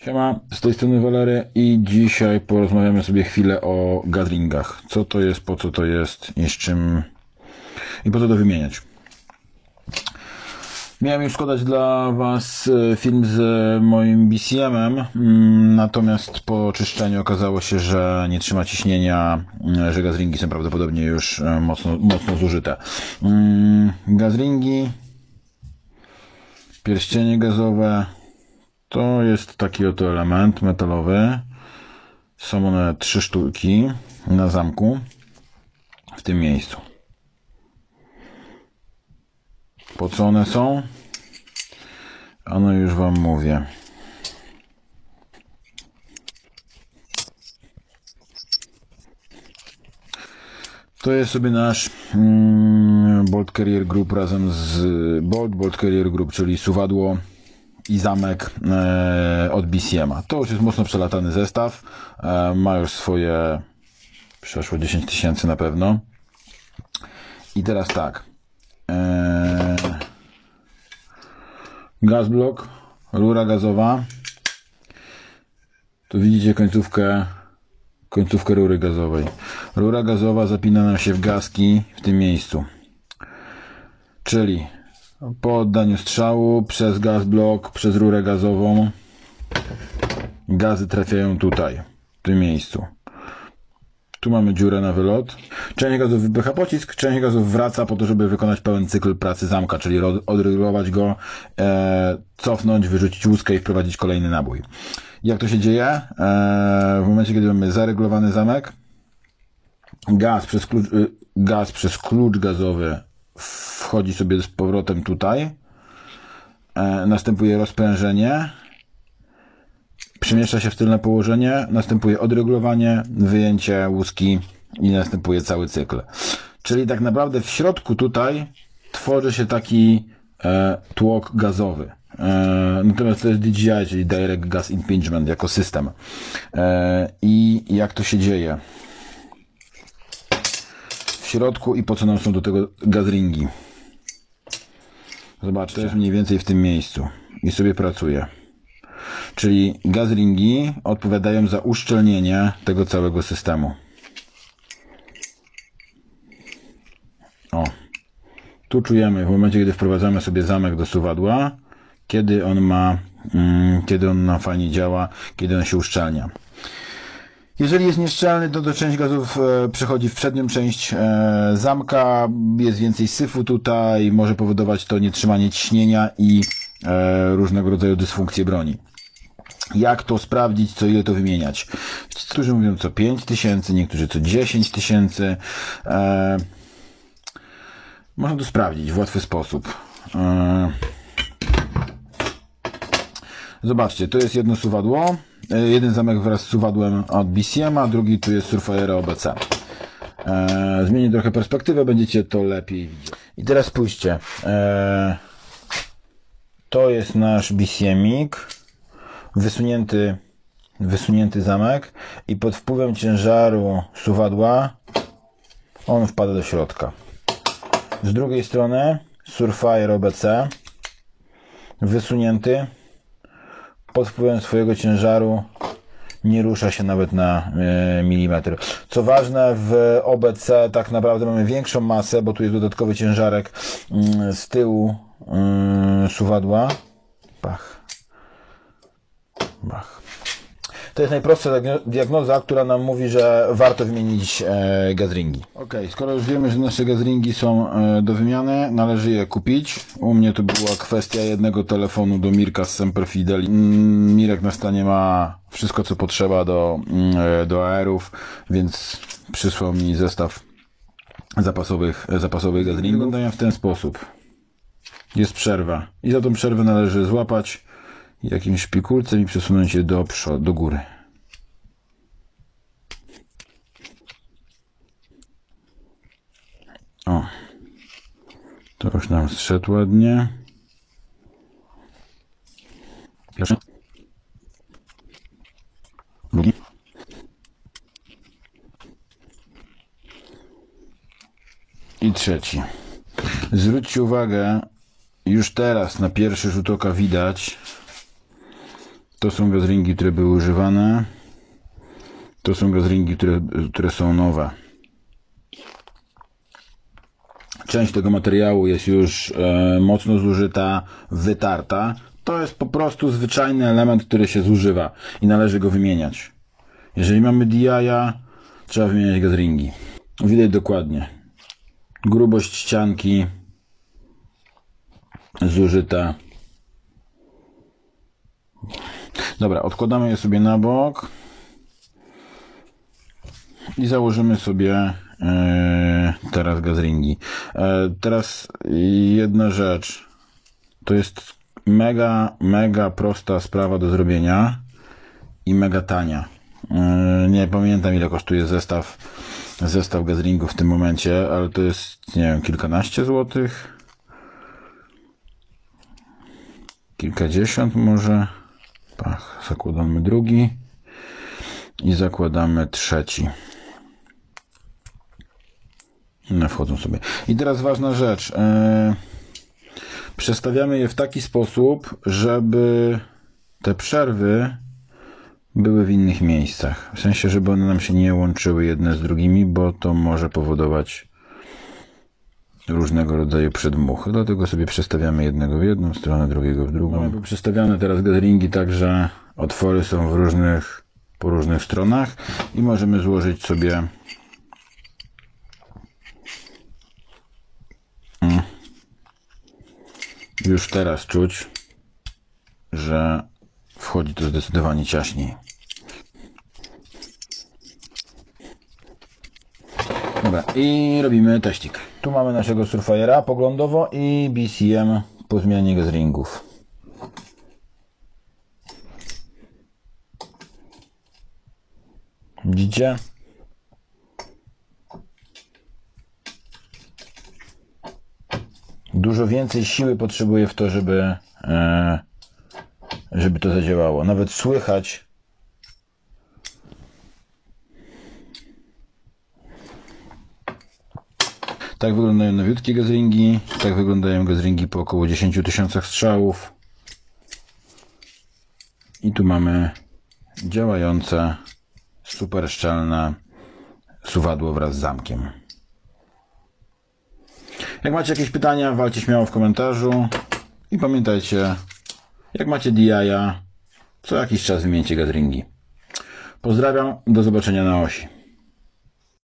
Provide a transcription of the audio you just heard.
Siema, z tej strony Walery i dzisiaj porozmawiamy sobie chwilę o gazringach. Co to jest, po co to jest i z czym i po co to wymieniać. Miałem już składać dla Was film z moim BCM-em, natomiast po czyszczeniu okazało się, że nie trzyma ciśnienia, że gazringi są prawdopodobnie już mocno zużyte. Gazringi, pierścienie gazowe. To jest taki oto element metalowy. Są one 3 sztuki na zamku w tym miejscu. Po co one są? Ano już Wam mówię. To jest sobie nasz Bolt Carrier Group razem z Bolt Carrier Group, czyli suwadło i zamek od BCM-a. To już jest mocno przelatany zestaw. Ma już swoje przeszło 10 tysięcy na pewno. I teraz tak. Gazblok, rura gazowa. Tu widzicie końcówkę rury gazowej. Rura gazowa zapina nam się w gazki w tym miejscu. Czyli po oddaniu strzału przez gazblok, przez rurę gazową gazy trafiają tutaj, w tym miejscu. Tu mamy dziurę na wylot. Część gazów wypycha pocisk, część gazów wraca po to, żeby wykonać pełen cykl pracy zamka, czyli odregulować go, cofnąć, wyrzucić łuskę i wprowadzić kolejny nabój. Jak to się dzieje? W momencie, kiedy mamy zaregulowany zamek, gaz przez klucz gazowy wchodzi sobie z powrotem tutaj, następuje rozprężenie, przemieszcza się w tylne położenie, następuje odregulowanie, wyjęcie łuski i następuje cały cykl. Czyli tak naprawdę w środku tutaj tworzy się taki tłok gazowy. Natomiast to jest DGI, czyli Direct Gas Impingement jako system. I jak to się dzieje w środku i po co nam są do tego gazringi? Zobaczcie, to jest mniej więcej w tym miejscu i sobie pracuje. Czyli gazringi odpowiadają za uszczelnienie tego całego systemu. O, tu czujemy w momencie, kiedy wprowadzamy sobie zamek do suwadła, kiedy on nam fajnie działa, kiedy on się uszczelnia. Jeżeli jest nieszczelny, to część gazów przechodzi w przednią część zamka, jest więcej syfu tutaj, może powodować to nietrzymanie ciśnienia i różnego rodzaju dysfunkcje broni. Jak to sprawdzić, co ile to wymieniać? Niektórzy mówią co 5 tysięcy, niektórzy co 10 tysięcy. Można to sprawdzić w łatwy sposób. Zobaczcie, to jest jedno suwadło. Jeden zamek wraz z suwadłem od BCM, a drugi tu jest Surfire OBC. Zmienię trochę perspektywę, będziecie to lepiej widzieć. I teraz spójrzcie. To jest nasz BCM-ik. Wysunięty zamek i pod wpływem ciężaru suwadła on wpada do środka. Z drugiej strony Surfire OBC wysunięty, pod wpływem swojego ciężaru nie rusza się nawet na milimetr. Co ważne, w OBC tak naprawdę mamy większą masę, bo tu jest dodatkowy ciężarek z tyłu suwadła. Bach. Bach. To jest najprostsza diagnoza, która nam mówi, że warto wymienić gazringi. Ok, skoro już wiemy, że nasze gazringi są do wymiany, należy je kupić. U mnie to była kwestia jednego telefonu do Mirka z Semper Fideli. Mirek na stanie ma wszystko, co potrzeba do AR-ów, więc przysłał mi zestaw zapasowych gazringów. Wyglądają w ten sposób. Jest przerwa i za tą przerwę należy złapać jakimś szpikulcem i przesunąć je do góry. O, to już nam zszedł ładnie. Pierwszy. Drugi. I trzeci. Zwróćcie uwagę, już teraz na pierwszy rzut oka widać To są gazringi, które były używane. To są gazringi, które są nowe. Część tego materiału jest już mocno zużyta, wytarta. To jest po prostu zwyczajny element, który się zużywa i należy go wymieniać. Jeżeli mamy DI-a, trzeba wymieniać gazringi. Widać dokładnie. Grubość ścianki zużyta. Dobra, odkładamy je sobie na bok i założymy sobie teraz gazringi. Teraz jedna rzecz. To jest mega prosta sprawa do zrobienia i mega tania. Nie pamiętam, ile kosztuje zestaw gazringów w tym momencie, ale to jest, nie wiem, kilkanaście złotych, kilkadziesiąt może. Pach, zakładamy drugi i zakładamy trzeci. No, wchodzą sobie. I teraz ważna rzecz. Przestawiamy je w taki sposób, żeby te przerwy były w innych miejscach. W sensie, żeby one nam się nie łączyły jedne z drugimi, bo to może powodować różnego rodzaju przedmuchy. Dlatego sobie przestawiamy jednego w jedną stronę, drugiego w drugą. Mamy przestawiane teraz gazringi tak, że otwory są po różnych stronach i możemy złożyć sobie już teraz czuć, że wchodzi to zdecydowanie ciaśniej. Dobra, i robimy teścik. Tu mamy naszego Surefirera poglądowo i BCM po zmianie gazringów. Widzicie? Dużo więcej siły potrzebuję w to, żeby to zadziałało. Nawet słychać, tak wyglądają nowiutkie gazringi, tak wyglądają gazringi po około 10 000 strzałów. I tu mamy działające, super szczelne suwadło wraz z zamkiem. Jak macie jakieś pytania, walcie śmiało w komentarzu i pamiętajcie, jak macie DI-a, co jakiś czas wymieńcie gazringi. Pozdrawiam, do zobaczenia na osi.